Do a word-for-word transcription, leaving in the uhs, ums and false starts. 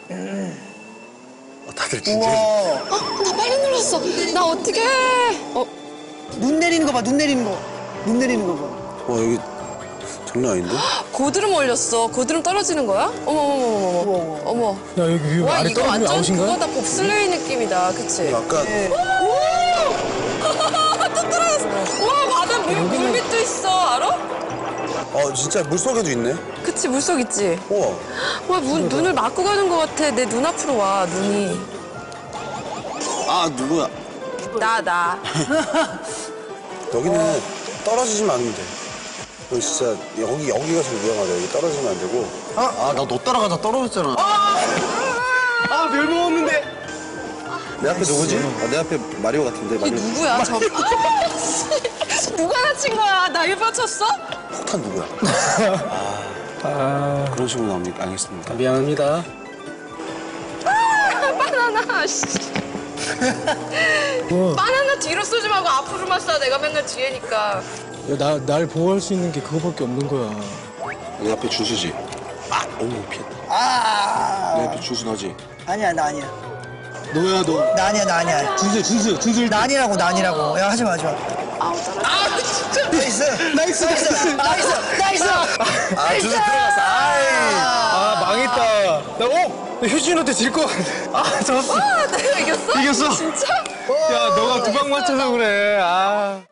어, 다들 진짜. 우와. 어, 나 빨리 눌렀어. 나 어떻게? 어, 눈 내리는 거 봐, 눈 내리는 거. 눈 내리는 거 봐. 와 여기 장난 아닌데? 고드름 올렸어. 고드름 떨어지는 거야? 어머 어머 어머 어머. 어머. 야 여기 위에 와 아래 이거 떨어지면 완전 아웃인가요? 그거다 봅슬레이 느낌이다, 그치? 약간 또 떨어졌어. 와 바다 물, 물 밑도 있어, 알아? 어 진짜 물 속에도 있네. 그치 물속 있지. 우와. 와 문, 눈을 막고 가는 것 같아. 내 눈 앞으로 와 눈이. 아 누구야? 나 나. 여기는 떨어지지만 않으면 돼. 여기 진짜 여기 여기가 제일 위험하다. 여기 떨어지면 안 되고. 아, 나 너 따라가다 떨어졌잖아. 아, 별 먹었는데. 내 앞에 누구지? 아, 내 앞에 마리오 같은데. 이게 마리오. 누구야 저? 누가 다친 거야? 나 일부러 쳤어? 폭탄 누구야? 아, 그런 식으로 나옵니까? 알겠습니다. 미안합니다. 바나나. 씨. 어. 바나나 뒤로 쏘지 말고 앞으로만 쏴. 내가 맨날 뒤에니까. 야, 나, 날 보호할 수 있는 게 그거밖에 없는 거야. 내 앞에 준수지? 아, 어머 피했다. 아. 내 앞에 준수 너지? 아니야, 나 아니야. 너야, 너. 나 아니야, 나 아니야. 준수, 준수, 준수. 나 아니라고, 나 아니라고. 야, 하지 마, 하지 마. 아우 떨어져. 아 진짜. 나이스! 나이스! 나이스! 나이스! 나이스! 아, 준수 들어갔어. 아이. 아, 망했다. 나, 어? 나 효진한테 질 것 같아. 아, 졌어. 아 내가 이겼어? 이겼어? 진짜? 야, 너가 두 방 맞춰서 그래. 아.